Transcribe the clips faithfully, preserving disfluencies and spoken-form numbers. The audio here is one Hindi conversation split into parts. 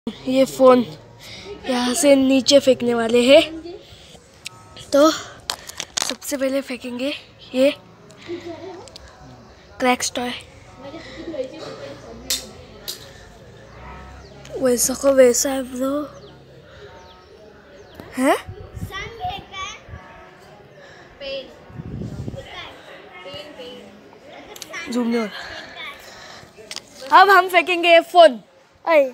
ये फ़ोन यहाँ से नीचे फेंकने वाले हैं। तो सबसे पहले फेंकेंगे ये क्रैक्स टॉय। वैसा को वैसा है ब्रो, है जूम नहीं हो रहा। अब हम फेंकेंगे ये फोन। अरे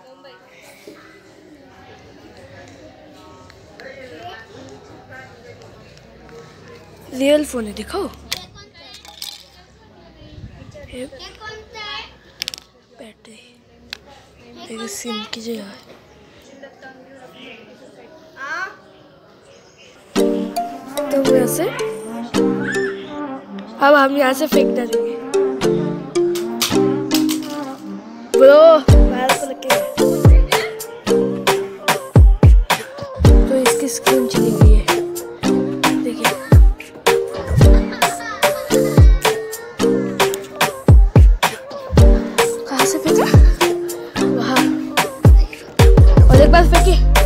रियल फोन है, देखो बैटरी देखो सिम की जगह। तो वैसे अब हम यहाँ से फेंक डालेंगे ब्रो, बाहर तो लग गया। तो इसकी स्क्रीन चली गई है, देखिए। कहाँ से फेंका? वहाँ। और एक बार फेंकी।